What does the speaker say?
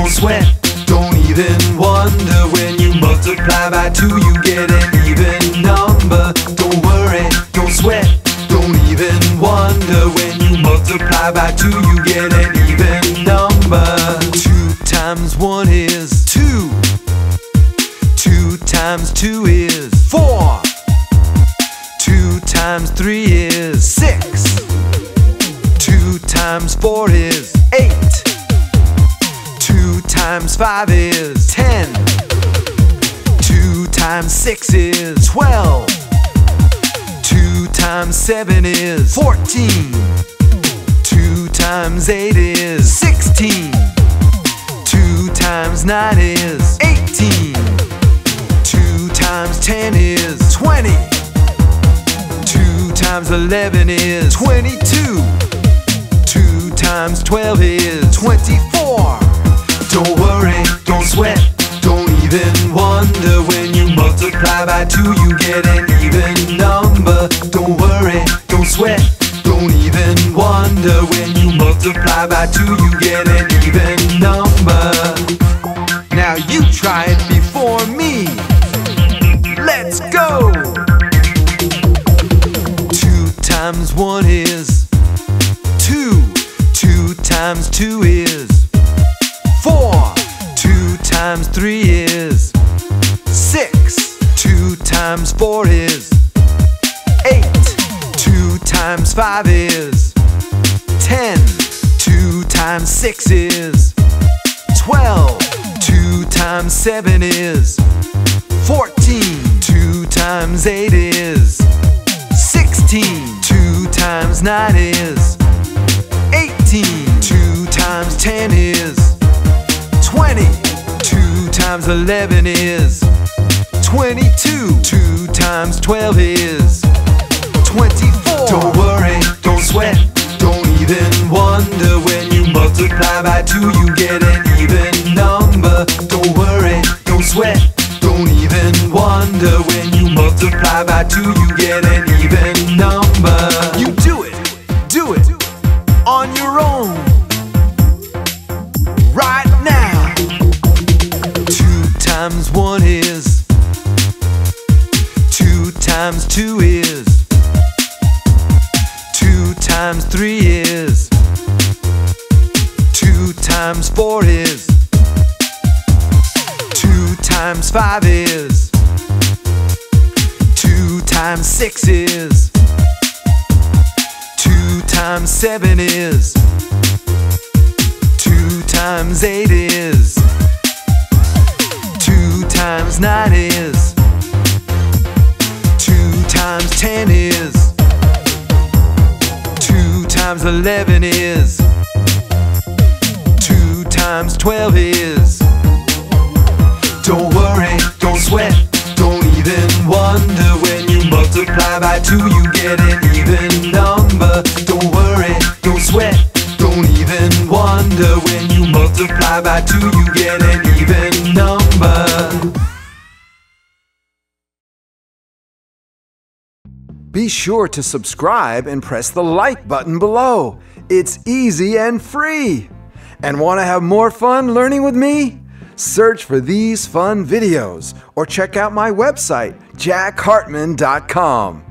don't sweat, don't even wonder. When you multiply by 2, you get an even number. Don't worry, don't sweat, don't even wonder. When you multiply by 2, you get an even number. 2 times 1 is 2. 2 times 2 is 4. 2 times 3 is 6. 2 times 4 is 8. 2 times 5 is 10. 2 times 6 is 12. 2 times 7 is 14. 2 times 8 is 16. 2 times 9 is 18. 2 times 10 is 20. 2 times 11 is 22. 2 times 12 is 24. Don't worry, don't sweat, don't even wonder. When you multiply by 2, you get an even number. Don't worry, don't sweat, don't even wonder. When you multiply by 2, you get an even number. Now you try it before me. Let's go! 2 times 1 is 2. 2 times 2 is 4. 2 times 3 is 6. 2 times 4 is 8. 2 times 5 is 10. 2 times 6 is 12. 2 times 7 is 14. 2 times 8 is 16. 2 times 9 is 18. 2 times 10 is 20. 2 times 11 is 22. 2 times 12 is 24. Don't worry, don't sweat, don't even wonder. When you multiply by 2, you get an even number. Don't worry, don't sweat, don't even wonder. When you multiply by 2, you get an even number. You do it on your own right now. 2 times 1 is 2 times 2 is 2 times 3 is 2 times 4 is 2 times 5 is 2 times 6 is 2 times 7 is 2 times 8 is 2 times 9 is 2 times 10 is 2 times 11 is 2 times 12 is. Don't worry, don't sweat, don't even wonder. When you multiply by 2, you get an even number. Don't worry, don't sweat, don't even wonder. When you multiply by 2, you get an even number. Be sure to subscribe and press the like button below. It's easy and free. And want to have more fun learning with me? Search for these fun videos or check out my website, jackhartmann.com.